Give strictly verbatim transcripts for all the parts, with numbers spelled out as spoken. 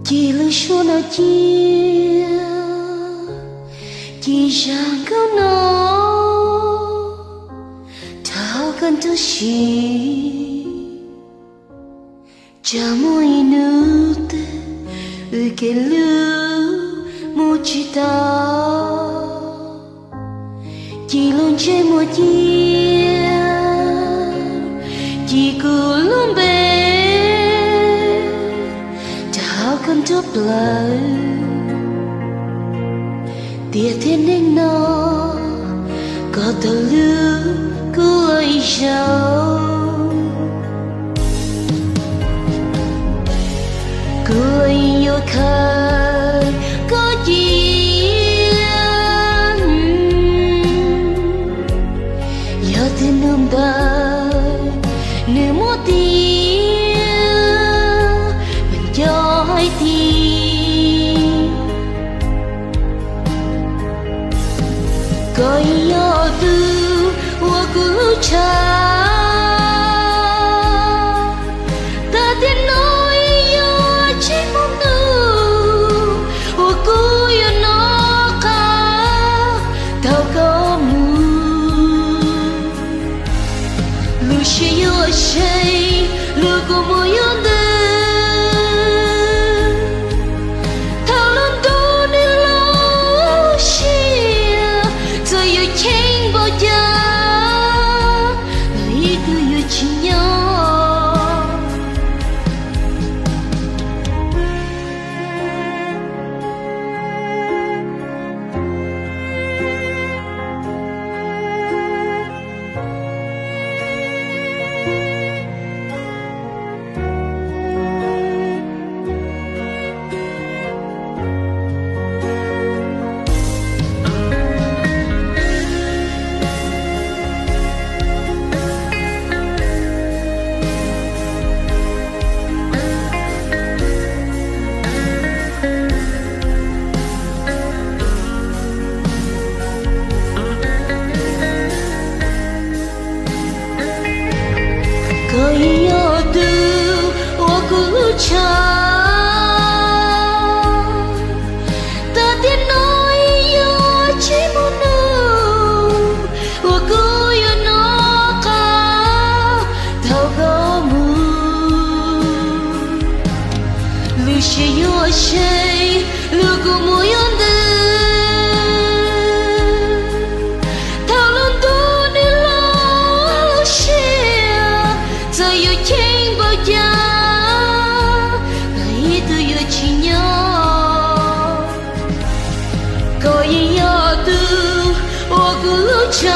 chỉ lưu số nó chia chỉ rằng câu nó thao cần tôi chỉ cha môi nữ tê ư kê lưu mu chỉ ta chỉ luôn chơi một chia chỉ cứ luôn bên cần chốt lời tia thiên nên nó có tờ lưu cứ ấy sao cứ ấy yêu khơi có chi giờ thiên nôm đời nếu muốn tin coi yo tu wa ku cha ta tin nói yo chỉ mong tu wa ku yo no ka tao có mu lu shi yo shei lu ko mo yo de coi yo tu wa ku cha ta tin nói yo chỉ muốn nu wa ku yo no ka thao có mu lu shi yo shei lu ku mu yo de cha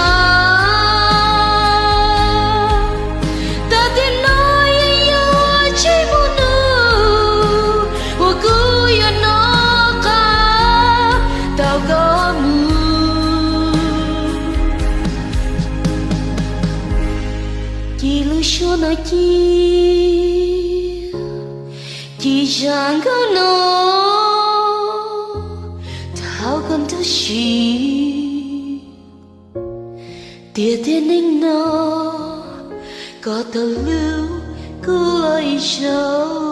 ta tin nói yo chỉ muốn nu wa ku yo no ka tao có mu chỉ lưu số nói chi chỉ rằng câu nó thao cần tôi chỉ tia thiên ninh nó có tờ lưu cứ ấy sao